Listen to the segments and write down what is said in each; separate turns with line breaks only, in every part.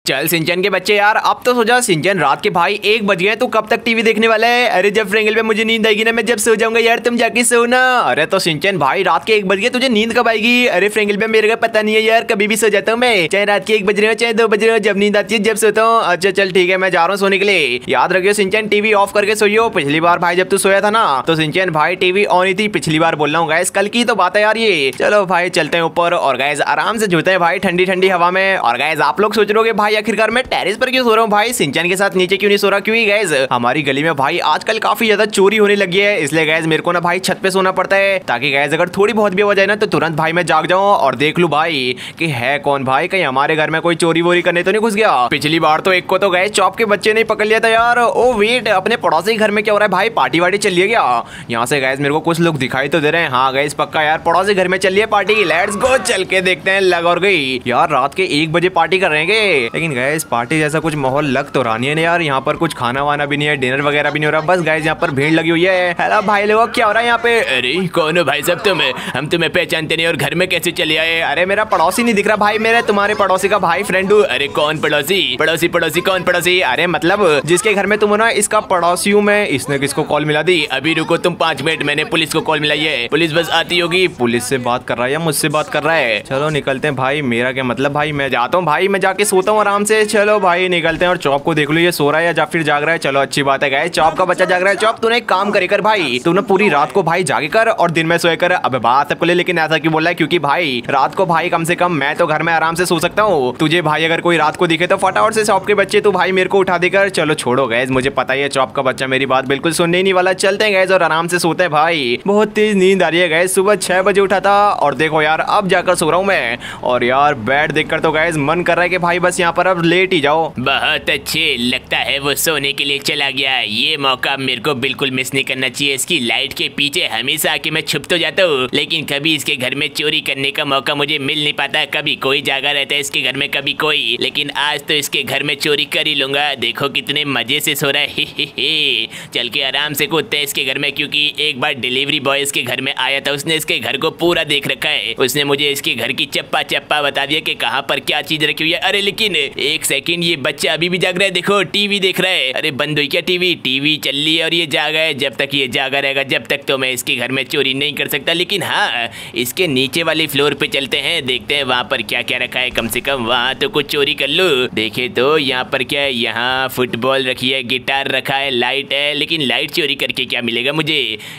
चल सिंचन के बच्चे यार, अब तो सो जा। सिंचन रात के भाई 1 बज गए, तू कब तक टीवी देखने वाला है? अरे जब फ्रेंगल पे मुझे नींद आएगी ना, मैं जब सो जाऊंगा यार, तुम जाके सोना। अरे तो सिंचन भाई रात के 1 बज गए, तुझे नींद कब आएगी? अरे फ्रेंगल पे मेरे को पता नहीं है यार, कभी भी सो जाता हूँ मैं, चाहे रात के 1 बज रहे हो चाहे 2 बज रहे हो, जब नींद आती है जब सोता हूँ। अच्छा चल ठीक है, मैं जा रहा हूँ सोने के लिए। याद रखियो सिंचन, टीवी ऑफ करके सोइयो। पिछली बार भाई जब तू सोया था ना, तो सिंचन भाई टीवी ऑन ही थी। पिछली बार बोल रहा हूँ गाइस, कल की तो बात है यार ये। चलो भाई चलते हैं ऊपर और गाइस आराम से झूलते हैं भाई ठंडी ठंडी हवा में। और गाइस आप लोग सोच रहे हो भाई आखिरकार मैं टेरेस पर क्यों सो रहा हूँ भाई, सिंचन के साथ नीचे क्यों नहीं सो रहा? क्योंकि गाइस हमारी गली में भाई आजकल काफी ज्यादा चोरी होने लगी है, इसलिए गाइस मेरे को ना भाई छत पे सोना पड़ता है, ताकि गाइस अगर थोड़ी बहुत भी आवाज आए ना तो तुरंत भाई मैं जाग जाऊं और देख लूं भाई कि है कौन भाई, कहीं हमारे घर में कोई चोरी वोरी करने तो नहीं घुस गया। पिछली बार तो एक को तो गाइस चॉप के बच्चे ने पकड़ लिया था यार। ओ वेट, अपने पड़ोसी घर में क्या हो रहा है भाई? पार्टी वार्टी चलिए क्या? यहाँ से गाइस मेरे को कुछ लोग दिखाई तो दे रहे हैं। हाँ गाइस पक्का यार, पड़ोसी घर में चलिए पार्टी, लेट्स गो। चल के देखते हैं। लग और गई यार, रात के 1 बजे पार्टी कर रहे हैं, लेकिन गाइस पार्टी जैसा कुछ माहौल लग तो रहा नहीं है यार। यहाँ पर कुछ खाना वाना भी नहीं है, डिनर वगैरह भी नहीं हो रहा, बस गाइस यहाँ पर भीड़ लगी हुई है। हेलो भाई लोग, क्या हो रहा है यहाँ पे?
अरे कौन हो भाई साहब तुम? हम तुम्हें पहचानते नहीं और घर में कैसे चले आए?
अरे मेरा पड़ोसी नहीं दिख रहा भाई, मेरे तुम्हारे पड़ोसी का भाई फ्रेंड हूँ।
अरे कौन पड़ोसी? पड़ोसी पड़ोसी कौन पड़ोसी?
अरे मतलब जिसके घर में तुम हो ना, इसका पड़ोसी हूँ मैं। इसने किसको कॉल मिला दी?
अभी रुको तुम 5 मिनट, मैंने पुलिस को कॉल मिलाई है, पुलिस बस आती होगी।
पुलिस से बात कर रहा है या मुझसे बात कर रहा है? चलो निकलते हैं भाई, मेरा क्या मतलब भाई, मैं जाता हूँ भाई, मैं जाके सोता हूँ आराम से। चलो भाई निकलते हैं। और चौप को देख लो, ये सो रहा है या फिर जाग रहा है? चलो अच्छी बात है गाइस, चौप का बच्चा जाग रहा है। चौप तूने एक काम करे कर भाई, तू ना पूरी रात को भाई जागे कर और दिन में सोए कर। अब बात सबको ले, लेकिन ऐसा क्यों बोल रहा है? क्योंकि भाई रात को भाई कम से कम मैं तो घर में आराम से सो सकता हूँ, तुझे भाई अगर कोई रात को दिखे तो फटाफट से चौप के बच्चे तू भाई मेरे को उठा देकर। चलो छोड़ो गाइस, मुझे पता ही है चौप का बच्चा मेरी बात बिल्कुल सुनने ही नहीं वाला। चलते हैं गाइस और आराम से सोते हैं भाई। बहुत तेज नींद आ रही है गाइस, सुबह 6 बजे उठा था और देखो यार अब जाकर सो रहा हूँ मैं। और यार बेड देखकर तो गाइस मन कर रहा है कि भाई बस यहाँ पर अब लेट ही जाओ।
बहुत अच्छे, लगता है वो सोने के लिए चला गया। ये मौका मेरे को बिल्कुल मिस नहीं करना चाहिए। इसकी लाइट के पीछे हमेशा आके मैं छुप तो जाता हूँ, लेकिन कभी इसके घर में चोरी करने का मौका मुझे मिल नहीं पाता। कभी कोई जागा रहता है इसके घर में, कभी कोई, लेकिन आज तो इसके घर में चोरी कर ही लूंगा। देखो कितने मजे से सो रहा है। हे। चल के आराम से कूदते हैं इसके घर में, क्योंकि एक बार डिलीवरी बॉय इसके घर में आया था, उसने इसके घर को पूरा देख रखा है। उसने मुझे इसके घर की चप्पा चप्पा बता दिया कि कहाँ पर क्या चीज रखी हुई है। अरे लेकिन एक सेकंड, ये बच्चा अभी भी जाग रहा है, देखो टीवी देख रहा है। अरे बंद हुई क्या टीवी? टीवी चल रही है और ये जागा है। जब तक ये जागा रहेगा जब तक तो मैं इसके घर में चोरी नहीं कर सकता। लेकिन हाँ, इसके नीचे वाली फ्लोर पे चलते हैं, देखते हैं वहाँ पर क्या क्या रखा है। कम से कम वहाँ तो कुछ चोरी कर लूँ। देखे तो यहाँ पर क्या है, यहाँ फुटबॉल रखी है, गिटार रखा है, लाइट है, लेकिन लाइट चोरी करके क्या मिलेगा मुझे?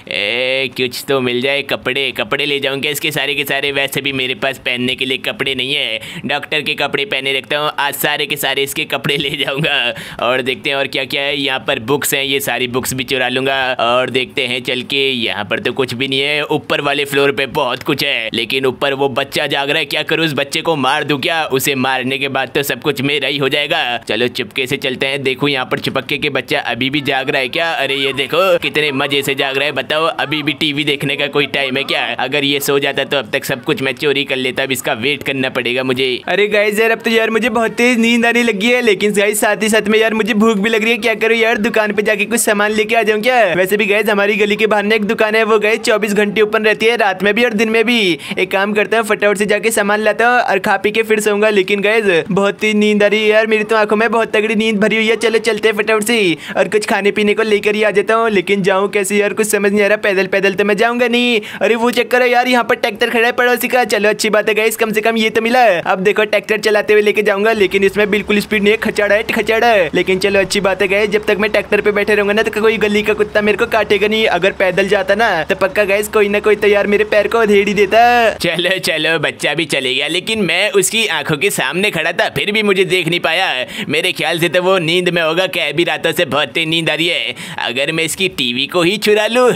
कुछ तो मिल जाए। कपड़े, कपड़े ले जाऊंगा इसके सारे के सारे। वैसे भी मेरे पास पहनने के लिए कपड़े नहीं है, डॉक्टर के कपड़े पहने रखता हूँ, आज सारे के सारे इसके कपड़े ले जाऊंगा। और देखते हैं और क्या क्या है। यहाँ पर बुक्स हैं, ये सारी बुक्स भी चुरा लूंगा। और देखते हैं चल के, यहाँ पर तो कुछ भी नहीं है। ऊपर वाले फ्लोर पे बहुत कुछ है, लेकिन ऊपर वो बच्चा जाग रहा है, क्या करूँ? उस बच्चे को मार दूं क्या? उसे मारने के बाद तो सब कुछ मेरा ही हो जाएगा। चलो चुपके से चलते हैं। देखो यहाँ पर चिपक्के के बच्चा अभी भी जाग रहा है क्या? अरे ये देखो कितने मजे से जाग रहा है। बताओ अभी भी टीवी देखने का कोई टाइम है क्या? अगर ये सो जाता तो अब तक सब कुछ मैं चोरी कर लेता। अब इसका वेट करना पड़ेगा मुझे।
अरे गाइस यार, अब तो यार मुझे बहुत तेज नींद आने लगी है, लेकिन गाइस साथ ही साथ में यार मुझे भूख भी लग रही है। क्या करूँ यार, दुकान पे जाके कुछ सामान लेके आ जाऊँ क्या? वैसे भी गाइस हमारी गली के बाहर एक दुकान है, वो गाइस 24 घंटे ओपन रहती है, रात में भी और दिन में भी। एक काम करता हूँ, फटाफट से जाके सामान लाता हूँ और खा पी के फिर सोऊंगा। लेकिन गाइस बहुत तेज नींद आ रही है यार, मेरी तो आंखों में बहुत तगड़ी नींद भरी हुई है। चलो चलते हैं फटाफट से और कुछ खाने पीने को लेकर ही आ जाता हूँ। लेकिन जाऊँ कैसे यार, कुछ समझ नहीं आ रहा। पैदल पैदल तो मैं जाऊंगा नहीं। अरे वो चक्कर है यार, यहाँ पर ट्रैक्टर खड़ा है पड़ोसी का। चलो अच्छी बात है गाइस, कम से कम ये तो मिला। अब देखो ट्रैक्टर चलाते हुए लेके जाऊंगा, लेकिन इसमें बिल्कुल स्पीड नहीं है, खचाड़ा है खचाड़ा है। लेकिन चलो अच्छी बात है गाइस, जब तक मैं ट्रैक्टर पे बैठे रहूंगा ना तो कोई गली का कुत्ता मेरे को काटेगा नहीं। अगर पैदल जाता ना तो पक्का गाइस कोई ना कोई तो यार मेरे पैर को अधेड़ ही देता।
चलो चलो बच्चा भी चले गया, लेकिन मैं उसकी आंखों के सामने खड़ा था, फिर भी मुझे देख नहीं पाया। मेरे ख्याल से तो वो नींद में होगा, कह भी रातों से बहुत तेज नींद आ रही है। अगर मैं इसकी टीवी को ही चुरा लूं,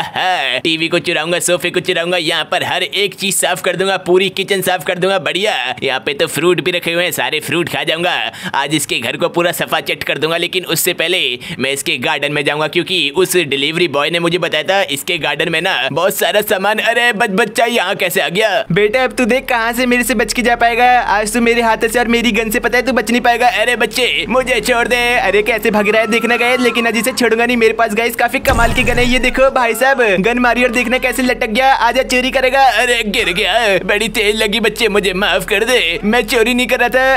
टीवी को चुराऊंगा, सोफे को चुराऊंगा, यहाँ पर हर एक चीज साफ कर दूंगा, पूरी किचन साफ कर दूंगा। बढ़िया, यहाँ पे तो फ्रूट भी रखे हुए हैं, सारे फ्रूट खा जाऊंगा। आज इसके घर को पूरा सफा चट कर दूंगा। लेकिन उससे पहले मैं इसके गार्डन में जाऊंगा, क्योंकि उस डिलीवरी बॉय ने मुझे बताया था इसके गार्डन में ना बहुत सारा सामान। अरे बच्चा यहाँ कैसे आ गया?
बेटा अब तू देख कहाँ से मेरे से बच के जा पाएगा। आज तू मेरे हाथ से और मेरी गन से पता है तू बच नहीं पाएगा।
अरे बच्चे मुझे छोड़ दे।
अरे कैसे भाग रहा है देखना गए, लेकिन आज इसे छोड़ूंगा नहीं। मेरे पास गाइस काफी कमाल की गन है, ये देखो भाई साहब, गन मारी और देखना कैसे लटक गया। आजा चोरी करेगा।
अरे गिर गया, बड़ी तेज लगी। बच्चे मुझे माफ कर दे,
मैं चोरी नहीं कर रहा था। अच्छा तो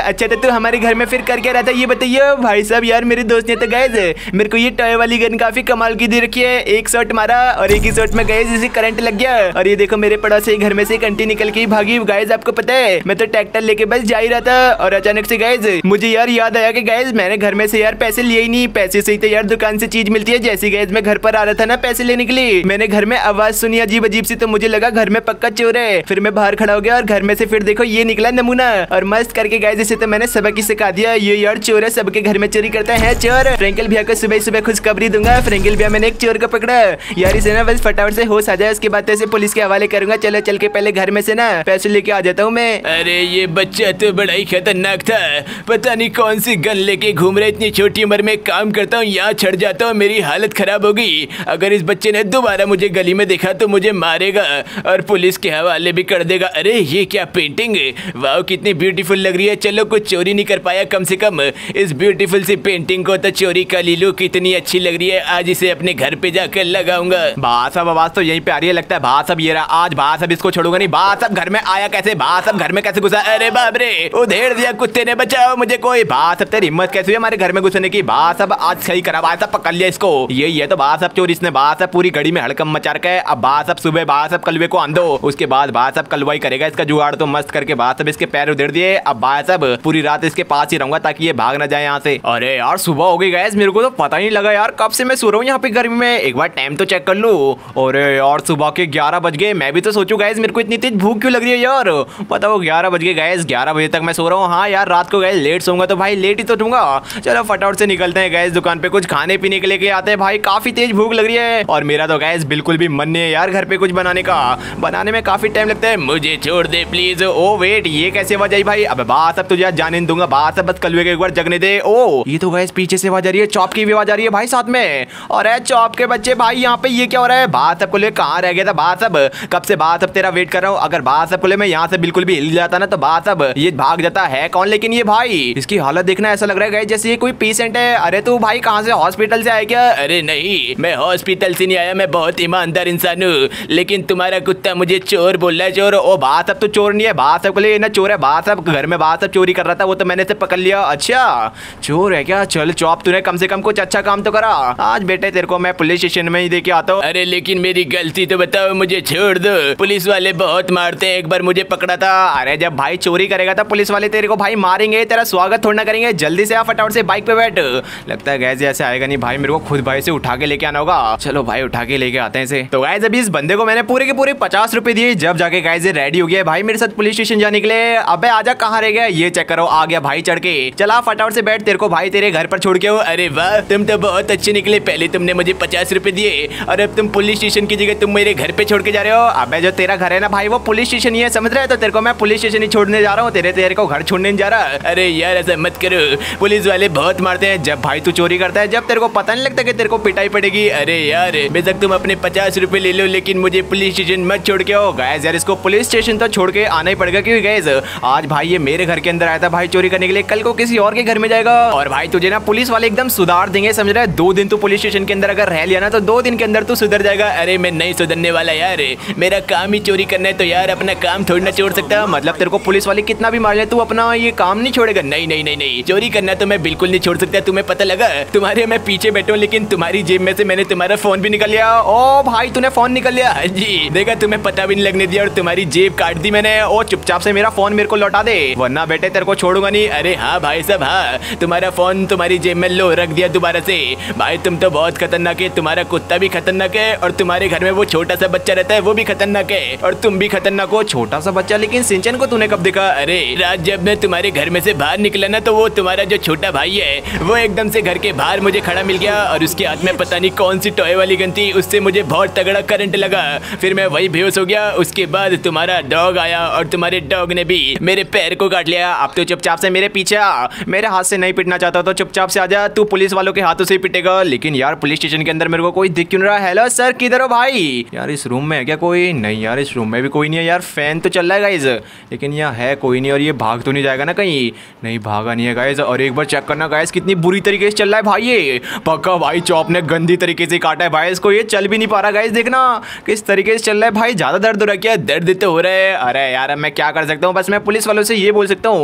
तो हमारे घर में फिर कर क्या रहा था ये बताइए भाई साहब। यार मेरे दोस्त ने तो गाइस मेरे को ये टॉय वाली गन काफी कमाल की दे रखी है। एक शॉट मारा और एक ही शॉट में गाइस इसे करंट लग गया और ये देखो मेरे पड़ोसी घर में से कंटी निकल के भागी। गाइस आपको पता है मैं तो ट्रैक्टर लेके बस जा ही रहा था और अचानक से गाइस मुझे यार याद आया कि गाइस मैंने घर में से यार पैसे लिए ही नहीं। पैसे से ही तो यार दुकान से चीज मिलती है। जैसे गाइस मैं घर पर आ रहा था ना पैसे लेने के लिए, मैंने घर में आवाज सुनी अजीब अजीब सी, तो मुझे लगा घर में पक्का चोर है। फिर मैं बाहर खड़ा हो गया और घर में से फिर देखो ये निकला नमूना और मस्त करके गाइस इसे तो मैंने सबक ही सिखा दिया। ये यार चोर है, सबके घर में चोरी करता है चोर। फ्रैंकल भैया को सुबह सुबह खुशखबरी दूंगा। फ्रैंकल भैया मैंने एक चोर को पकड़ा यार, इसे ना बस फटाफट से होश आ जाए उसके बाद ऐसे पुलिस के हवाले करूंगा। चलो चल के पहले घर में से ना पैसे लेके आ जाता हूँ मैं।
अरे ये बच्चा तो बड़ा ही खतरनाक था, पता नहीं कौन सी गन लेके घूम रहे। इतनी छोटी उम्र में काम करता हूँ, यहाँ छड़ जाता हूँ, मेरी हालत खराब होगी। अगर इस बच्चे ने दोबारा मुझे गली में देखा तो मुझे मारेगा और पुलिस के हवाले भी कर देगा। अरे ये क्या पेंटिंग, वाह कितनी ब्यूटीफुल लग रही है। चलो कुछ चोरी नहीं कर पाया, कम से कम इस ब्यूटीफुल सी पेंटिंग को तो चोरी कर ली लो। कितनी अच्छी लग रही है, आज इसे अपने घर पे जाकर लगाऊंगा।
बा साहब आवाज तो यहीं पे आ रही है लगता है। बा साहब ये रहा, आज बा साहब इसको छोड़ूंगा नहीं। बा साहब घर में आया कैसे, बा साहब घर में कैसे घुसा। अरे बाप रे उधेड़ दिया कुत्ते ने, बचाओ मुझे कोई। बा साहब तेरी हिम्मत कैसे हुई हमारे घर में घुसने की। बा साहब आज सही करा, बा साहब पकड़ लिया इसको। यही है तो बा साहब चोर, इसने बा साहब पूरी घड़ी में हड़कम मचा रखा है। अब बा साहब सुबह बा साहब कलवे को आंदो, उसके बाद बा साहब कलवाई करेगा इसका जुगाड़। तो मस्त करके बा साहब इसके पैर उधेड़ दिए। अब बा साहब पूरी रात इसके पास ही रहूंगा ताकि ये भाग ना जाए यहाँ से। अरे यार सुबह हो गई गाइस, मेरे को तो पता नहीं लगा यार कब से मैं सो रहा हूँ यहाँ पे गर्मी में। एक बार टाइम तो चेक कर लूं। अरे यार सुबह के 11 बज गए। मैं भी तो सोचूं गाइस मेरे को इतनी तेज भूख क्यों लग रही है यार। पता वो 11 बज गए गाइस, 11 बजे तक मैं सो रहा हूँ। हाँ यार रात को गाइस लेट सोऊंगा तो भाई लेट ही तो दूंगा। चलो फटाफट से निकलते हैं गाइस, दुकान पे कुछ खाने पीने के लेके आते हैं। भाई काफी तेज भूख लग रही है और मेरा तो गाइस बिल्कुल भी मन नहीं है यार घर पे कुछ बनाने का। बनाने में काफी टाइम लगता है।
मुझे छोड़ दे प्लीज।
ओ वेट ये कैसे आवाज आई भाई। अब बात अब तुझे आज जाने नहीं दूंगा। बात अब बस कलवे के एक बार जगने दे। ओ ये तो गाइस पीछे से आवाज आ रही है, चॉप की भी आवाज आ रही है भाई साथ में। और चॉप के बच्चे भाई यहाँ पे ये क्या हो रहा है। बात अब को ले कहाँ रह गया था बात अब, कब से बात अब तेरा वेट कर रहा हूँ। अगर बात अब को ले मैं यहाँ से बिल्कुल भी हिल जाता ना तो बात अब ये भाग जाता है कौन। लेकिन ये भाई इसकी हालत देखना ऐसा लग रहा है जैसे ये कोई पेशेंट है। अरे तू भाई कहाँ से हॉस्पिटल से आया क्या।
अरे नहीं मैं हॉस्पिटल से नहीं आया, मैं बहुत ईमानदार इंसान हूँ, लेकिन तुम्हारा कुत्ता मुझे चोर बोल रहा है। चोर ओ बात अब तो चोर नहीं है, बात अब को ले ना चोर है। बात अब घर में बात अब चोरी कर रहा था, वो तो मैंने से पकड़ लिया। अच्छा चोर है क्या। चल चॉप तूने कम से कम कुछ अच्छा काम तो करा आज बेटे, तेरे को मैं पुलिस स्टेशन में ही दे के आता हूँ। अरे लेकिन मेरी गलती तो बताओ, मुझे छोड़ दो, पुलिस वाले बहुत मारते हैं। एक बार मुझे पकड़ा था।
अरे जब भाई चोरी करेगा तो पुलिस वाले तेरे को भाई मारेंगे, तेरा स्वागत थोड़ा ना करेंगे। जल्दी से आ फटाफट से बाइक पे बैठ। लगता है गैस ऐसे आएगा नहीं भाई, मेरे को खुद भाई से उठा के लेके आना होगा। चलो भाई उठा के लेके आते हैं इसे। तो गाइस अभी इस बंदे को मैंने पूरे के पूरे 50 रुपए दिए, जब जाके गाइस रेडी हो गया भाई मेरे साथ पुलिस स्टेशन जाने के लिए। अबे आजा कहाँ रह गया, ये चेक करो आ गया भाई चढ़ के। चला फटाफट से बैठ, तेरे को भाई तेरे घर पर छोड़ के हो।
अरे वाह तुम तो बहुत अच्छे निकले, पहले तुमने मुझे 50 रुपए दिए और अब तुम पुलिस स्टेशन की जगह तुम मेरे घर पे छोड़ के जा रहे हो।
अबे जो तेरा घर है ना भाई वो पुलिस स्टेशन ही है, समझ रहे हो। तो तेरे को मैं पुलिस स्टेशन ही छोड़ने जा रहा हूँ, तेरे को घर छोड़ने नहीं जा रहा।
अरे यार ऐसा मत करो, पुलिस वाले बहुत मारते हैं
जब भाई तू चोरी करता है, जब तेरे को पता नहीं लगता कि तेरे को पिटाई पड़ेगी।
अरे यार बेशक तुम अपने 50 रुपए ले लो, लेकिन मुझे पुलिस स्टेशन मत छोड़ के आओ।
गाइस यार इसको पुलिस स्टेशन तो छोड़ के आना ही पड़ेगा, क्योंकि गाइस आज भाई ये मेरे घर के अंदर आया था भाई चोरी करने के लिए, कल को किसी और के घर में जाएगा और भाई तुझे ना पुलिस वाले एकदम सुधार देंगे, समझ रहा है। 2 दिन तू पुलिस स्टेशन के अंदर अगर रह लिया ना तो 2 दिन के अंदर तू सुधर जाएगा।
अरे मैं नहीं सुधरने वाला यार, मेरा काम ही चोरी करना है, तो यार अपना काम थोड़ी ना छोड़ सकता।
मतलब तेरे को पुलिस वाले कितना भी मार ले तू अपना ये काम नहीं छोड़ेगा।
नहीं नहीं नहीं नहीं, चोरी करना तो मैं बिल्कुल नहीं छोड़ सकता। तुम्हें पता लगा तुम्हारे मैं पीछे बैठा हूं, लेकिन तुम्हारी जेब में से मैंने तुम्हारा फोन भी निकाल लिया।
ओ भाई तूने फोन निकाल लिया।
हाँ जी देखा, तुम्हें पता भी नहीं लगने दिया और तुम्हारी जेब काट दी मैंने।
ओ चुपचाप से मेरा फोन मेरे को लौटा दे, वरना बेटे तेरे को छोड़ूंगा नहीं।
अरे हाँ भाई साहब हाँ, तुम्हारा फोन तुम्हारी जेब में लो रख दिया दोबारा से। भाई तुम तो बहुत खतरनाक है, तुम्हारा कुत्ता भी खतरनाक है और तुम्हारे घर में वो छोटा सा बच्चा रहता है वो भी खतरनाक है और तुम भी खतरनाक हो।
छोटा सा बच्चा, लेकिन सिंचन को तूने कब देखा।
अरे रात जब मैं तुम्हारे घर में से बाहर निकला ना, तो वो तुम्हारा जो छोटा भाई है वो एकदम से घर के बाहर मुझे खड़ा मिल गया और उसके हाथ में पता नहीं कौन सी टॉय वाली गन थी, उससे मुझे बहुत तगड़ा करंट लगा। फिर मैं वही बेहोश हो गया। उसके बाद तुम्हारा डॉग आया और तुम्हारे डॉग ने भी मेरे पैर को काट लिया।
अब तो चुपचाप से मेरे पीछे आ, मेरे हाथ से नहीं पिटना चाहता तो चुपचाप से आजा, तू पुलिस वालों के हाथों से ही पिटेगा। लेकिन यार पुलिस स्टेशन के अंदर मेरे को कोई दिख क्यों नहीं रहा। हेलो सर किधर हो भाई। यार इस रूम में है क्या कोई। नहीं यार इस रूम में भी कोई नहीं है यार, फैन तो चल रहा है गाइज, लेकिन यहाँ है कोई नहीं। और ये भाग तो नहीं जाएगा ना कहीं। नहीं भागा नहीं है गाइज। और एक बार चेक करना गाइज कितनी बुरी तरीके से चल रहा है भाई, ये पक्का भाई चॉप ने गंदी तरीके से काटा है भाई इसको, ये चल भी नहीं पा रहा गाइज। देखना किस तरीके से चल रहा है भाई, ज्यादा दर्द हो रहा है क्या।
दर्द तो हो रहा है।
अरे यार मैं क्या कर सकता हूँ, बस मैं पुलिस वालों से ये बोल सकता हूँ कि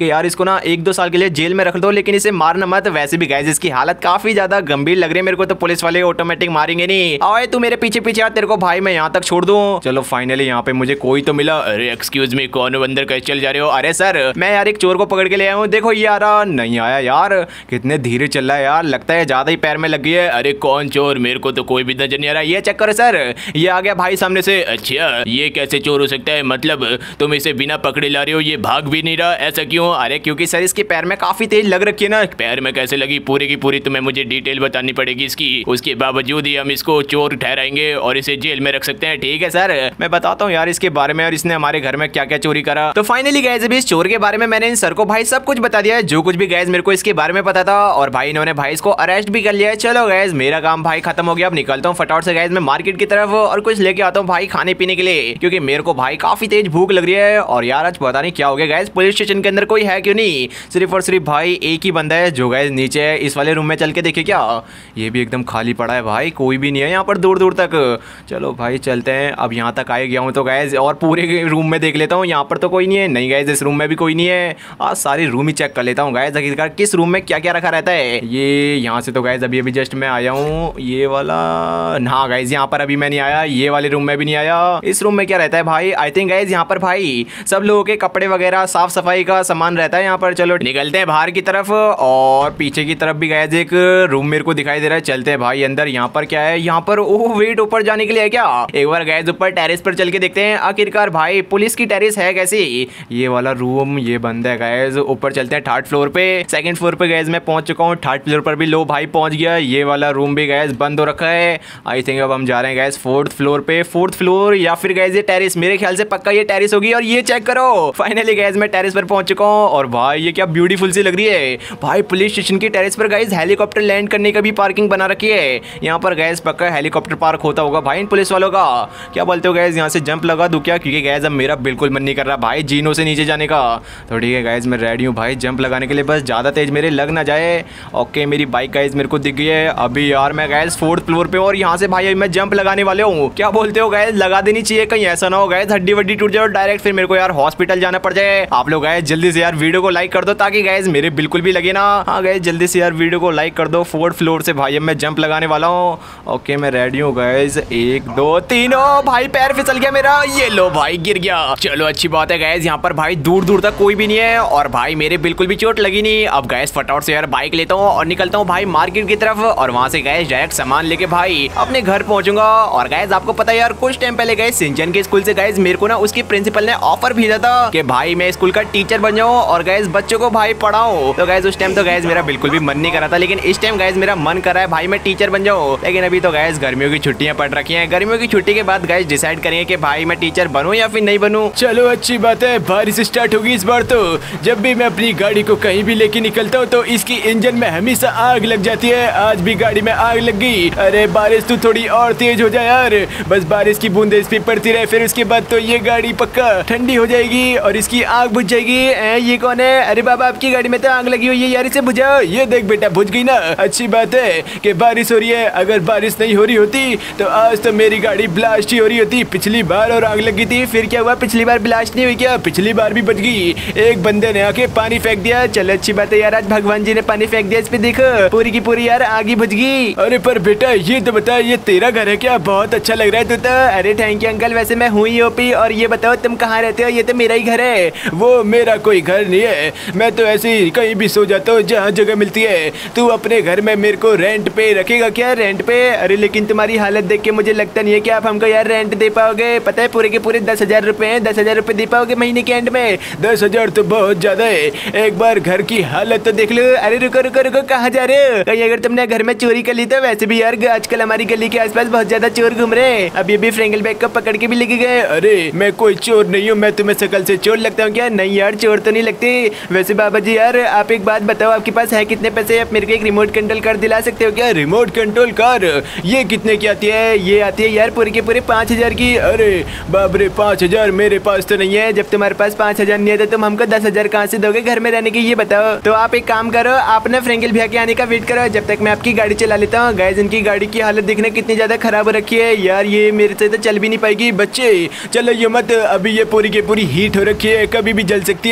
कि यार इसको ना 1-2 साल के लिए जेल में रख दो, लेकिन इसे मारना मत। वैसे भी गाइस इसकी हालत काफी ज्यादा गंभीर लग रही है मेरे को, तो पुलिस वाले ऑटोमेटिक मारेंगे नहीं। ओए तू मेरे पीछे पीछे आ, तेरे को भाई मैं यहाँ तक छोड़ दूं। चलो फाइनली यहाँ पे मुझे कोई तो मिला।
अरे एक्सक्यूज मी, कौन हो, अंदर कैसे चल जा रहे हो?
अरे सर मैं यार एक चोर को पकड़ के ले आया हूँ, देखो ये आ रहा। नहीं आया यार, कितने धीरे चल रहा है यार, लगता है ज्यादा ही पैर में लग गई है।
अरे कौन चोर? मेरे को तो कोई भी नजर नहीं आ रहा।
ये चेक करो सर, ये आ गया भाई सामने से।
अच्छा ये कैसे चोर हो सकता है? मतलब तुम इसे बिना पकड़े ला रहे हो, ये भाग भी नहीं रहा, ऐसा क्यों?
अरे क्योंकि सर इसके पैर में काफी तेज लग रखी है ना।
पैर में कैसे लगी? पूरी की पूरी तुम्हें मुझे डिटेल बतानी पड़ेगी इसकी, उसके बावजूद ही हम इसको चोर ठहराएंगे और इसे जेल में रख सकते हैं।
ठीक है सर, मैं बताता हूँ यार इसके बारे में और इसने हमारे घर में क्या क्या चोरी करा। तो फाइनली गाइस अभी इस चोर के बारे में मैंने इन सर को भाई सब कुछ बता दिया है, जो कुछ भी गाइस मेरे को इसके बारे में पता था, और भाई इन्होंने भाई इसको अरेस्ट भी कर लिया है। चलो गाइस मेरा काम भाई खत्म हो गया, अब निकलता हूँ फटाफट से गाइस मैं मार्केट की तरफ और कुछ लेके आता हूँ भाई खाने पीने के लिए, क्योंकि मेरे को भाई काफी तेज भूख लग रही है। और यार आज पता नहीं क्या हो गया गाइस, पुलिस स्टेशन के अंदर कोई है क्यों नहीं, सिर्फ और सिर्फ भाई एक ही बंदा है जो गाइस नीचे है। इस वाले रूम में चल के देखिए क्या, ये भी एकदम खाली पड़ा है भाई, कोई भी नहीं है यहाँ पर दूर दूर तक। चलो भाई चलते हैं, अब यहाँ तक आए गया हूँ तो गाइस और पूरे रूम में देख लेता हूँ, यहाँ पर तो कोई नहीं है। नहीं गाइस इस रूम में भी कोई नहीं है, आज सारी रूम ही चेक कर लेता हूँ गाइस आखिरकार किस रूम में क्या क्या रखा रहता है। ये यहाँ से तो गाइस अभी अभी जस्ट मैं आया हूँ, ये वाला हाँ गाइस यहाँ पर अभी मैं नहीं आया, ये वाले रूम में भी नहीं आया। इस रूम में क्या रहता है भाई, आई थिंक गाइस यहाँ पर भाई सब लोगों के कपड़े वगैरह साफ सफाई का सामान रहता है यहाँ पर। चलो निकलते हैं बाहर की तरफ, और पीछे की तरफ भी गाइस एक रूम मेरे को दिखाई दे रहा है, चलते हैं भाई अंदर। यहाँ पर क्या है, यहाँ पर ओह वेट ऊपर जाने के लिए है क्या, एक बार गाइस ऊपर टेरेस पर चल के देखते हैं आखिरकार भाई पुलिस की टेरेस है कैसी। ये वाला रूम ये बंद है गाइस, ऊपर चलते हैं थर्ड फ्लोर पे। सेकंड फ्लोर पे गाइस मैं पहुंच चुका हूँ, थर्ड फ्लोर पर भी लो भाई पहुंच गया। ये वाला रूम भी गाइस बंद हो रखा है। आई थिंक अब हम जा रहे हैं गाइस फोर्थ फ्लोर पे, फोर्थ फ्लोर या फिर गाइस ये टेरेस, मेरे ख्याल से पक्का ये टेरेस होगी। और ये चेक करो फाइनली गाइस मैं टेरेस पर पहुंच चुका हूँ, और भाई ये क्या ब्यूटीफुल सी लग रही है भाई। पुलिस स्टेशन की टेरेस पर गाइस हेलीकॉप्टर लैंड करने का भी पार्किंग बना रखी है। यहाँ पर गाइस पक्का हेलीकॉप्टर पार्क होता होगा भाई इन पुलिस वालों का। क्या बोलते हो गाइस, यहाँ से जंप लगा दूं क्या, क्योंकि गाइस अब मेरा बिल्कुल मन नहीं कर रहा भाई जीनों से नीचे जाने का। तो ठीक है गाइस मैं रेडी हूँ भाई जंप लगाने के लिए, बस ज़्यादा तेज मेरे लग ना जाए। ओके मेरी बाइक गाइस मेरे को दिख गई है अभी यार, मैं गाइस फोर्थ फ्लोर पे, और यहाँ से भाई मैं जंप लगाने वाले हूँ। क्या बोलते हो गाइस, लगा देनी चाहिए, कहीं ऐसा ना हो गाइस हड्डी वड्डी टूट जाए और डायरेक्ट फिर मेरे को यार हॉस्पिटल जाना पड़ जाए। आप लोग गाइस जल्दी से यार वीडियो को लाइक कर दो ताकि गाइस मेरे बिल्कुल भी लगे ना। हाँ गाइस जल्दी से यार वीडियो को लाइक कर दो। फोर्थ फ्लोर से भाई अब मैं जंप लगाने वाला हूँ। ओके मैं रेडी हूँ गाइस, 1 2 3 भाई पैर फिसल गया मेरा, ये लो भाई गिर गया। चलो अच्छी बात है गाइस, यहाँ पर भाई दूर दूर तक कोई भी नहीं है, और भाई मेरे बिल्कुल भी चोट लगी नहीं। अब गाइस फटाफट से यार बाइक लेता हूँ और निकलता हूँ भाई मार्केट की तरफ, और वहाँ से गाइस डायरेक्ट सामान लेके भाई अपने घर पहुंचूंगा। और गाइस आपको पता है यार कुछ टाइम पहले गाइस सिंचन के स्कूल से गाइस मेरे को ना उसकी प्रिंसिपल ने ऑफर भेजा था कि भाई मैं स्कूल का टीचर बन जाऊँ और गाइस बच्चों को भाई पढ़ाऊँ। तो गाइस उस टाइम तो गाइस मेरा बिल्कुल भी मन नहीं कर रहा था, लेकिन इस टाइम गाइस मेरा मन कर रहा है भाई मैं टीचर बन जाऊँ। लेकिन अभी तो गाइस गर्मियों की छुट्टियां पड़ रखी हैं, गर्मियों की छुट्टी के बाद गाइस डिसाइड करेंगे कि भाई मैं टीचर बनूं या फिर नहीं बनूं।
चलो अच्छी बात है, बारिश स्टार्ट होगी इस बार तो। जब भी मैं अपनी गाड़ी को कहीं भी लेके निकलता हूँ तो इसकी इंजन में हमेशा आग लग जाती है, आज भी गाड़ी में आग लग गई। अरे बारिश तो थोड़ी और तेज हो जाए यार, बस बारिश की बूंदें इस पे पड़ती रहे, फिर उसके बाद तो ये गाड़ी पक्का ठंडी हो जाएगी और इसकी आग बुझ जाएगी। ये कौन है? अरे बाबा आपकी गाड़ी में तो आग लगी हुई है यार, इसे बुझाओ। ये देख बेटा बुझ गई ना, अच्छी बात है कि बारिश हो रही है, अगर बारिश नहीं हो रही होती तो आज तो मेरी गाड़ी ब्लास्ट ही हो रही होती। पिछली बार और आग लगी थी, फिर क्या हुआ, पिछली बार ब्लास्ट नहीं हुई क्या, पिछली बार भी बच गई। एक बंदे ने आके पानी फेंक दिया, चलो अच्छी बात है यार, आज भगवान जी ने पानी फेंक दिया इस पे, देखो पूरी की पूरी यार आग ही बुझ गई। अरे पर बेटा ये तो बता, ये तेरा घर है क्या? बहुत अच्छा लग रहा है तू तो। अरे थैंक यू अंकल, वैसे मैं हूँ ही ओपी। और ये बताओ तुम कहाँ रहते हो? ये तो मेरा ही घर है। वो मेरा कोई घर नहीं है, मैं तो ऐसे ही कहीं भी सो जाता हूँ जहाँ जगह मिलती है। तू अपने घर में मेरे को रेंट पे रखेगा क्या? रेंट पे? अरे लेकिन तुम्हारी हालत देख के मुझे लगता नहीं है कि आप हमको यार रेंट दे पाओगे। पता है पूरे के पूरे 10,000 रुपए हैं, 10,000 रुपए दे पाओगे महीने के एंड में? 10,000 तो बहुत ज्यादा है, एक बार घर की हालत तो देख लो। अरे रुको रुको रुको, कहाँ जा रहे हो? कहीं अगर तुमने घर में चोरी कर ली तो? वैसे भी यार आजकल हमारी गली के आसपास बहुत ज्यादा चोर घूम रहे हैं, अभी भी फ्रेंगल बैग को पकड़ के भी लेके गए। अरे मैं कोई चोर नहीं हूँ, मैं तुम्हें शकल से चोर लगता हूँ क्या? नहीं यार चोर तो नहीं लगते। वैसे बाबा जी यार आप एक बात बताओ, आपके पास है कितने पैसे? आप मेरे को एक रिमोट कंट्रोल कार दिला सकते हो क्या? रिमोट कंट्रोल कार ये कितने की आती है? ये आती है यार पूरे के पूरे 5,000 की। अरे बाप रे 5,000 मेरे पास तो नहीं है। जब तुम्हारे पास 5,000 नहीं है तो तुम हमको 10,000 कहाँ से दोगे घर में रहने की, ये बताओ। तो आप एक काम करो, आप ना फ्रेंगल भैया के आने का वेट करो, जब तक मैं आपकी गाड़ी चला लेता हूँ। गाइस इनकी गाड़ी की हालत देखने कितनी ज्यादा खराब हो रखी है यार, ये मेरे से तो चल भी नहीं पाएगी। बच्चे चलो ये मत, अभी ये पूरी की पूरी हीट हो रखी है, कभी भी जल सकती है।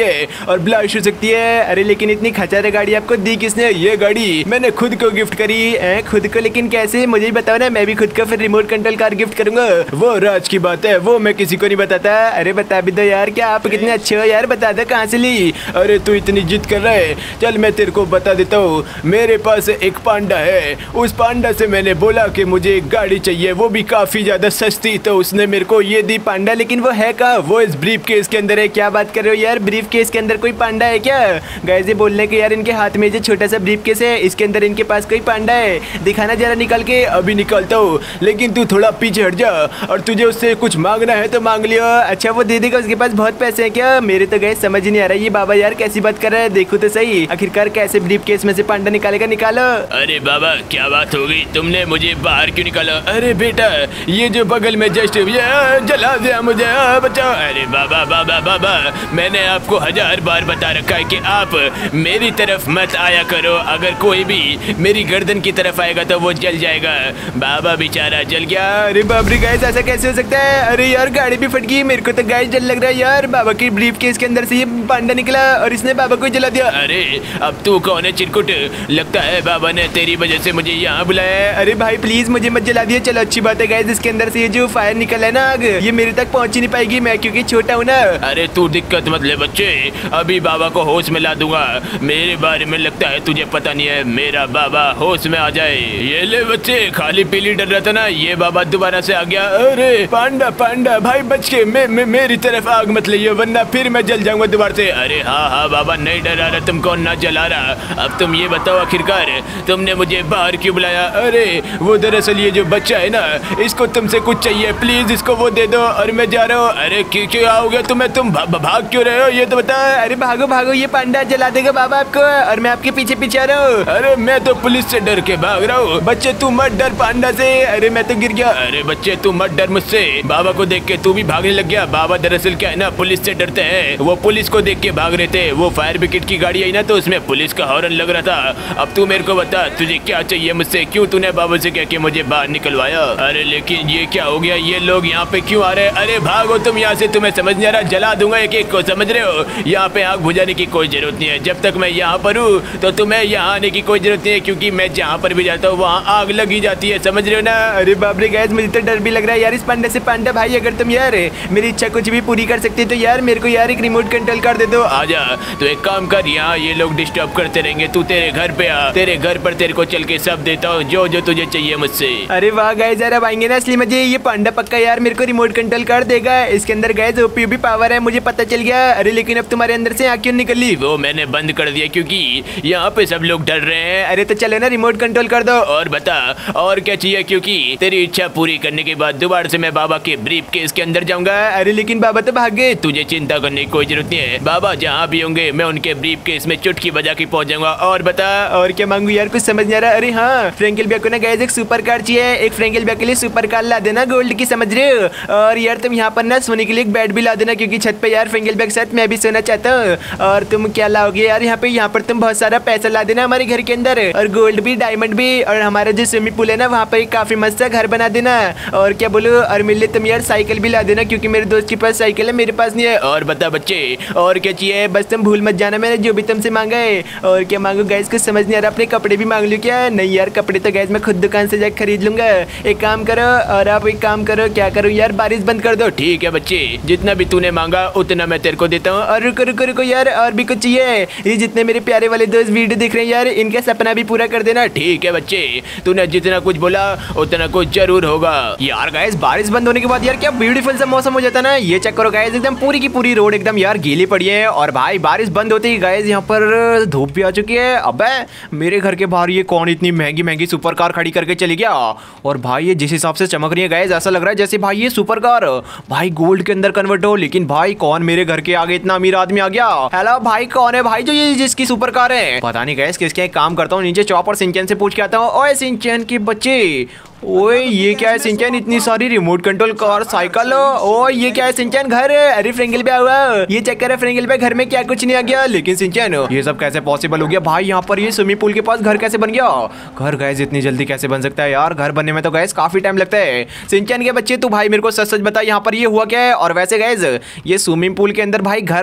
और ब्लास्ट हो सकती है। अरे लेकिन इतनी खचारे गाड़ी आपको दी किसने? ये गाड़ी मैंने खुद को गिफ्ट करी है। खुद को? लेकिन कैसे, मुझे ही बताओ ना, मैं भी खुद को फिर रिमोट कंट्रोल कार गिफ्ट करूंगा। वो राज की बात है, वो मैं किसी को नहीं बताता। अरे बता भी दो यार, क्या आप कितने अच्छे हो यार, बता दो कहाँ से ली। अरे तू इतनी जिद कर रहा है, चल मैं तेरे को बता देता हूँ। मेरे पास एक पांडा है, उस पांडा से मैंने बोला कि मुझे एक गाड़ी चाहिए, वो भी काफी ज्यादा सस्ती, तो उसने मेरे को ये दी पांडा। लेकिन वो है कहाँ? वो इस ब्रीफ केस के अंदर है। क्या बात कर रहे हो यार, ब्रीफ केस के अंदर कोई पांडा है क्या? गाइस ये बोलने के यार, इनके हाथ में जो छोटा सा ब्रीफ केस है, इसके अंदर इनके पास कोई पांडा है, दिखाना जरा निकाल के। अभी निकालता हूँ, लेकिन तू थोड़ा पीछे हट जा, और तुझे उससे कुछ मांगना है तो मांग लियो। अच्छा वो दे देगा, उसके पास बहुत पैसे हैं क्या? मेरे तो गए समझ नहीं आ रहा है, ये बाबा यार कैसी बात कर रहा है, देखो तो सही। आखिरकार कैसे ब्रीफ केस में से पांडा निकालेगा? निकालो।
अरे बाबा क्या बात हो गई, तुमने मुझे बाहर क्यों निकाला?
अरे बेटा ये जो बगल में जस्ट जला दिया मुझे, बचाओ।
अरे बाबा बाबा बाबा, मैंने आपको 1000 बार बता रखा है कि आप मेरी तरफ मत आया करो, अगर कोई भी मेरी गर्दन की तरफ आएगा तो वो जल जाएगा। बाबा बेचारा जल गया।
अरे बाप रे गाइस, ऐसा कैसे हो सकता है? अरे यार गाड़ी भी फट गई, मेरे को तो गाइस डर लग रहा है यार। बाबा की ब्रीफ केस के अंदर से ये पांडा निकला और इसने बाबा को जला दिया।
अरे अब तू कौन है चिरकुट? लगता है बाबा ने तेरी वजह से मुझे यहाँ बुलाया है।
अरे भाई प्लीज मुझे मत जला दिया। चलो अच्छी बात है गाइस, इसके अंदर से ये जो फायर निकला है ना आग, ये मेरे तक पहुंच ही नहीं पाएगी, मैं क्योंकि छोटा हूँ ना।
अरे तू दिक्कत मत ले बच्चे, अभी बाबा को होश में ला दूंगा। मेरे बारे में लगता है तुझे पता नहीं है, मेरा बाबा होश में आ जाए। ये ले बच्चे, खाली पीली डर रहा था ना, ये बाबा दोबारा से आ गया।
अरे पांडा पांडा भाई बच के, मेरी तरफ आग मत ले, वरना फिर मैं जल जाऊंगा दोबारा से।
अरे हाँ हाँ बाबा, नहीं डरा रहा तुमको, ना जला रहा। अब तुम ये बताओ आखिरकार तुमने मुझे बाहर क्यों बुलाया?
अरे वो दरअसल ये जो बच्चा है ना, इसको तुमसे कुछ चाहिए, प्लीज इसको वो दे दो और मैं जा रहा हूँ।
अरे क्यों आओगे तुम्हें, तुम भाग क्यों रहे हो ये तो बता।
अरे भागो भागो, ये पांडा जला देगा बाबा आपको, और मैं आपके पीछे पीछे आ रहा हूँ।
अरे मैं तो पुलिस से डर के भाग रहा हूँ।
बच्चे तू मत डर पांडा से। अरे मैं तो गिर गया।
अरे बच्चे तू मत डर मुझसे, बाबा को देख के तू भी भागने लग गया। बाबा दरअसल क्या है ना, पुलिस से डरते हैं, वो पुलिस को देख के भाग रहे थे। वो फायर ब्रिगेड की गाड़ी आई ना, तो उसमें पुलिस का हॉर्न लग रहा था। अब तू मेरे को बता तुझे क्या चाहिए मुझसे, क्यों तूने बाबा से कह के मुझे बाहर निकलवाया? अरे लेकिन ये क्या हो गया, ये लोग यहाँ पे क्यों आ रहे हैं? अरे भागो तुम यहाँ से, तुम्हें समझ नहीं आ रहा, जला दूंगा एक एक को, समझ रहे हो? यहाँ पे आग बुझाने की कोई जरूरत नहीं है, जब तक मैं यहाँ पर हूँ तो तुम्हें यहाँ आने की कोई जरूरत नहीं है, क्योंकि मैं जहाँ पर भी जाता हूँ वहाँ आग लगी जाती है, समझ रहे हो ना?
अरे बाप रे गाइस, मुझे तो डर भी लग रहा है यार इस पांडा से। पांडा भाई अगर तुम यार मेरी इच्छा कुछ भी पूरी कर सकते तो यार मेरे को यार एक रिमोट कंट्रोल कार दे दो।
आजा, तो एक काम कर, यहाँ ये लोग डिस्टर्ब करते रहेंगे, तू तेरे घर पे आ, तेरे घर पर तेरे को चल के सब देता हूँ जो जो तुझे चाहिए मुझसे।
अरे वाह गाइस, यार अब आएंगे ना असली मजे। ये पांडा पक्का यार मेरे को रिमोट कंट्रोल कार देगा, इसके अंदर गाइस ओपी भी पावर है, मुझे पता चल गया। अरे लेकिन अब तुम्हारे अंदर से आग क्यों निकली?
वो मैंने बंद कर दिया क्योंकि यहाँ पे सब लोग डर रहे हैं।
अरे तो चलो ना रिमोट कंट्रोल कर दो।
और बता और क्या चाहिए, क्योंकि तेरी इच्छा पूरी करने के बाद दोबारा से मैं बाबा के ब्रीफ केस के अंदर जाऊंगा।
अरे लेकिन बाबा तो भाग गए।
तुझे चिंता करने की कोई जरूरत नहीं है, बाबा जहाँ भी होंगे मैं उनके ब्रीफ केस में चुटकी बजा के पहुंच जाऊंगा। और बता
और क्या मांगू यार, कुछ समझ नहीं आ रहा। अरे हाँ, फ्रैंकल भैया को ना गाइस एक सुपर कार चाहिए, एक फ्रैंकल भैया के लिए सुपर कार ला देना गोल्ड की, समझ रहे हो? और यार तुम यहाँ पर ना सोने के लिए एक बेड भी ला देना, क्योंकि छत पे यार फ्रैंकल भैया के साथ मैं भी सोना चाहता हूँ। और तुम क्या लाओगे यार यहाँ पर तुम बहुत सारा पैसा ला देना हमारे घर के अंदर, और गोल्ड भी डायमंड भी, और हमारा जो स्विमिंग पूल है ना वहाँ पर काफी मस्त सा घर बना देना। और क्या बोलो, और मेरे लिए तुम यार साइकिल भी ला देना, क्योंकि मेरे दोस्त के पास साइकिल है, मेरे पास नहीं है।
और बता बच्चे
और क्या चाहिए, बस तुम भूल मत जाना मैंने जो भी तुमसे मांगा है। और क्या मांगू गाइस, कुछ समझ नहीं आ रहा। अपने कपड़े भी मांग लो क्या? नहीं यार कपड़े तो गाइस मैं खुद दुकान से जाकर खरीद लूंगा। एक काम करो, और आप एक काम करो, क्या करो यार, बारिश बंद कर दो।
ठीक है बच्चे, जितना भी तूने मांगा उतना मैं तेरे को देता हूँ।
और रुको रुको रुको यार, और भी कुछ चाहिए। ये जितने मेरे प्यारे वाले दोस्त वीडियो देख रहे हैं यार, इनका सपना भी पूरा कर देना।
ठीक है बच्चे, तूने जितना कुछ बोला उतना कुछ जरूर होगा।
यार गाइस बारिश बंद होने के बाद यार क्या ब्यूटीफुल सा मौसम हो जाता ना। ये चेक करो गाइस, एकदम पूरी की पूरी रोड एकदम यार गीली पड़ी है। और भाई बारिश बंद होते ही गाइस यहाँ पर धूप भी आ चुकी है। अबे मेरे घर के बाहर ये कौन इतनी महंगी महंगी सुपर कार खड़ी करके चली गया? और भाई ये जिस हिसाब से चमक रही है गाइस, ऐसा लग रहा है जैसे भाई ये सुपर कार भाई गोल्ड के अंदर कन्वर्ट हो। लेकिन भाई कौन मेरे घर के आगे इतना अमीर आदमी आ गया? हेलो भाई, कौन है भाई जो ये जिसकी सुपर कार है? पता नहीं गाइस किसके। एक काम करता हूँ, नीचे चॉप और सिंचन से पूछ के आता हूँ। ओए सिंचन के बच्चे, ओए ये क्या है सिंचन, इतनी सारी रिमोट कंट्रोल कार साइकिल। ओ ये क्या है सिंचन, घर? अरे फ्रेंकल पे हुआ, ये चेक कर फ्रेंकल पे घर में क्या कुछ नहीं आ गया। लेकिन सिंचन ये सब कैसे पॉसिबल हो गया भाई? यहाँ पर ये स्विमिंग पूल के पास घर कैसे बन गया? घर गैस इतनी जल्दी कैसे बन सकता है यार? घर बनने में तो गैस काफी टाइम लगता है। सिंचन के बच्चे तू भाई मेरे को सच सच बता यहाँ पर ये हुआ क्या है? और वैसे गैस ये स्विमिंग पूल के अंदर भाई घर तो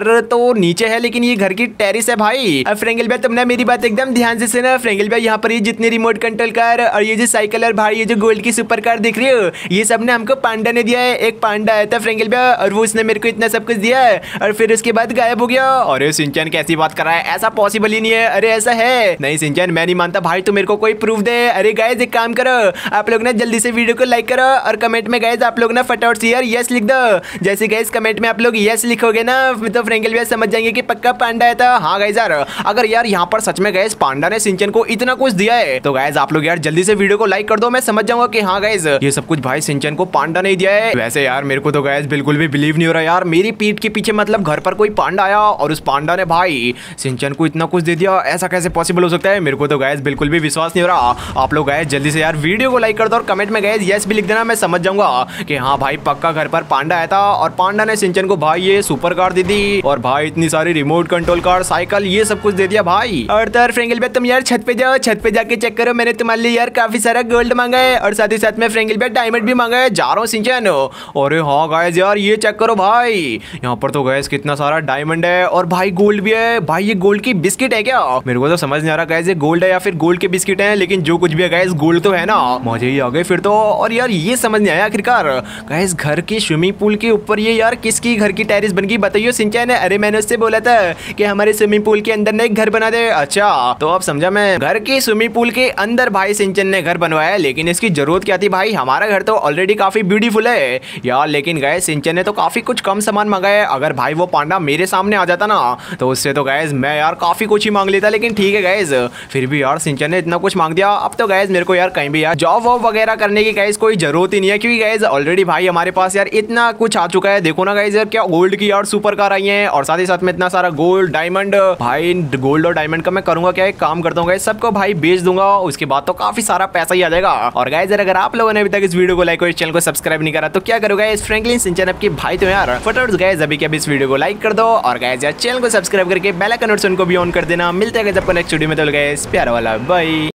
तो नीचे है लेकिन ये घर की टेरिस है भाई। अब फ्रेंकल भैया तुमने मेरी बात एकदम ध्यान से सुना। फ्रेंकल भैया यहाँ पर ये जितने रिमोट कंट्रोल कार और ये जो साइकिल और भाई ये जो गोल्ड की सुपर कार दिख रही हो, ये सब ने हमको पांडा ने दिया है। एक पांडा आया था फ्रेंकल भैया और वो उसने मेरे को इतना सब कुछ दिया है और फिर उसके बाद गायब हो गया। अरे सिंचन कैसी बात कर रहा है, ऐसा पॉसिबल ही नहीं है। अरे ऐसा है नहीं सिंचन, मैं नहीं मानता भाई, तू मेरे को कोई प्रूफ दे। अरे गाइस एक काम करो, आप लोग ना जल्दी से वीडियो को लाइक करो और कमेंट में गाइस आप लोग ना फटाफट से यार यस लिख दो। जैसे गाइस कमेंट में आप लोग यस लिखोगे ना तो फ्रेंकल भैया समझ जाएंगे कि पक्का पांडा है। था हाँ गाइस यार, अगर यार यहाँ पर सच में गाइस पांडा ने सिंचन को इतना कुछ दिया है तो गाइस आप लोग यार जल्दी से वीडियो को लाइक कर दो। मैं समझ जाऊंगा कि हाँ गाइस ये सब कुछ भाई सिंचन को पांडा ने दिया है। वैसे यार मेरे को तो गाइस बिल्कुल भी बिलीव नहीं हो रहा यार, मेरी पीठ के पीछे मतलब घर पर कोई पांडा आया और उस पांडा ने भाई सिंचन को इतना कुछ दे दिया। ऐसा कैसे पॉसिबल हो सकता है, मेरे को तो गाइस बिल्कुल भी विश्वास नहीं हो रहा। आप लोग गाइस जल्दी से यार वीडियो को लाइक कर दो और कमेंट में गाइस यस भी लिख देना। मैं समझ जाऊंगा कि हाँ भाई पक्का घर पर पांडा आया था और पांडा ने सिंचन को भाई ये सुपर कार दे दी और भाई इतनी सारी रिमोट कंट्रोल कार साइकिल ये सब कुछ दे दिया भाई। और तो फ्रेंकल भैया तुम यार छत पे जाओ, छत पे जाके चेक करो, मैंने तुम्हारे लिए यार काफी सारा गोल्ड मांगा है और साथ ही साथ में फ्रेंकल भैया डायमंड भी मांगा है। जा रहा हूँ सिंचन। अरे हाँ गाइस यार ये चेक करो भाई, यहाँ पर तो गाइस कितना सारा डायमंड है और भाई गोल्ड भी है। भाई ये गोल्ड की बिस्किट है क्या, मेरे को तो समझ नहीं आ रहा गाइस ये गोल्ड है या फिर गोल्ड के बिस्किट है, लेकिन जो कुछ भी है गाइस गोल्ड तो है ना, मजे ही आ गए फिर तो। और यार ये समझ नहीं आया आखिरकार गाइस घर के स्विमिंग पूल के ऊपर ये यार किसकी घर की टेरिस बन गई बताइए सिंचन। अरे मैंने उससे बोला था कि हमारे स्विमिंग पूल के अंदर ने एक घर बना दे। अच्छा तो अब समझा मैं, घर के स्विमिंग पूल के अंदर भाई सिंचन ने घर बनवाया, लेकिन इसकी जरूरत क्या थी भाई, हमारा घर तो ऑलरेडी काफी ब्यूटीफुल है यार। लेकिन गाइस सिंचन ने तो काफी कुछ कम सामान मांगा है। अगर भाई वो पांडा मेरे सामने आ जाता ना तो उससे तो गाइस मैं यार काफी कुछ ही मांग लेता, लेकिन ठीक है गाइस फिर भी यार सिंचन ने इतना कुछ मांग दिया। अब तो गाइस मेरे को यार कहीं भी यार जॉब वॉब वगैरह करने की गाइस कोई जरूरत ही नहीं है, क्योंकि गाइस ऑलरेडी भाई हमारे पास यार इतना कुछ आ चुका है। देखो ना गाइस यार क्या गोल्ड की यार सुपर कार आई है और साथ ही साथ में इतना सारा गोल्ड डायमंड। भाई गोल्ड और डायमंड का मैं करूंगा क्या, एक काम करता हूँ गाइस सबको भाई बेच दूंगा, उसके बाद तो काफी सारा पैसा ही आ जाएगा। और गाइस अगर आप लोगों ने अभी तक इस वीडियो को लाइक और इस चैनल को सब्सक्राइब नहीं करा तो क्या करोगे इस फ्रैंकलिन सिंचन आपके भाई तो यार फटाफट गाइस अभी के अभी इस वीडियो को लाइक कर दो और गाइस यार चैनल को सब्सक्राइब करके बेल आइकन को भी ऑन कर देना। मिलते हैं गाइस आपको नेक्स्ट वीडियो में, तो गाइस प्यारा वाला बाय।